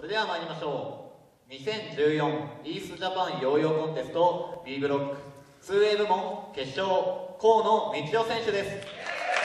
れでは参りましょう。2014イーストジャパンヨーヨーコンテスト B ブロック 2A 部門決勝、河野道夫選手です。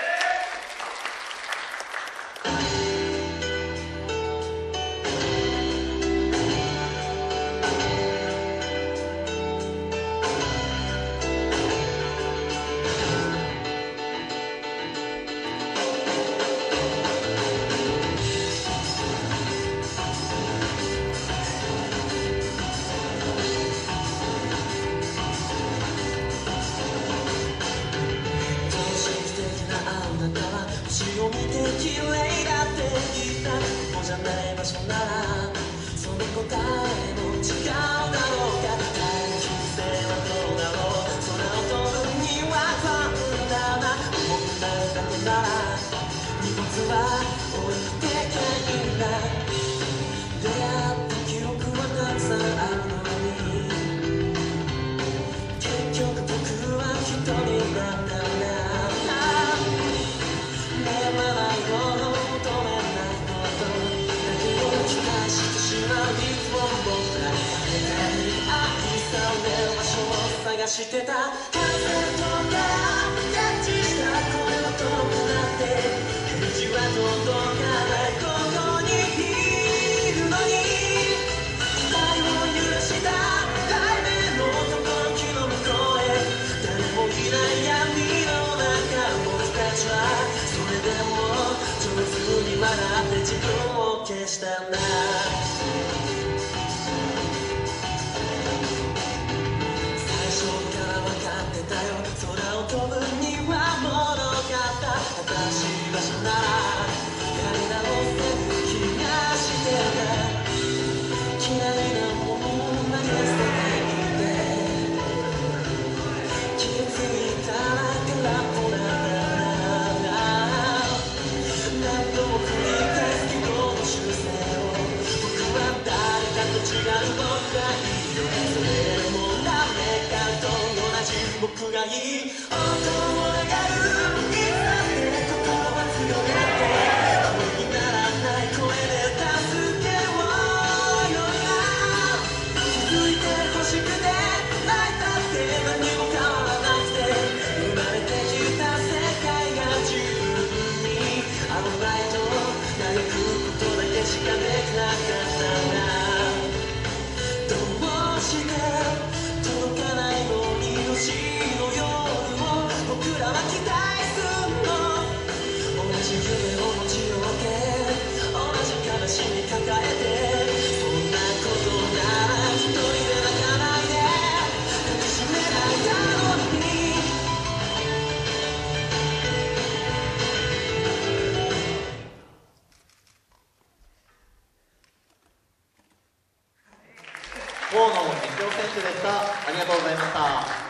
星を見て綺麗だって言ったここじゃない場所ならその答えも違うだろうか。大気性はどうだろう。空を飛ぶには不安だな。思っただけなら荷物は置いてけいいんだ。出会った記憶はたくさんあるのに結局僕は一人だったんだ。してた風とかキャッチした声は遠くなって返事は届かないここにいるのに期待を許した題名の時の向こうへ誰もいない闇の中僕たちはそれでも上手に笑って自分を消したんだ。空を飛ぶにはもどかった新しい場所ならやり直せる気がしてた。嫌いなもの投げ捨てていて気づいたら空っぽだった何度も繰り返す軌道の修正を僕は誰かと違う僕がいいよ。それでもダメかと僕がいい音を上げるいつだって心は強がって声にならない声で助けをよ今気づいて欲しくて泣いたって何も変わらなくて生まれてきた世界が自分に合わないと嘆くことだけしかできなかったんだ。どうして届かないのに星の夜を僕らは期待するの。同じ夢を持ち寄って同じ悲しみ抱えてそんなことなら一人で泣かないで抱きしめないだろうに。 河野道夫選手でした。ありがとうございました。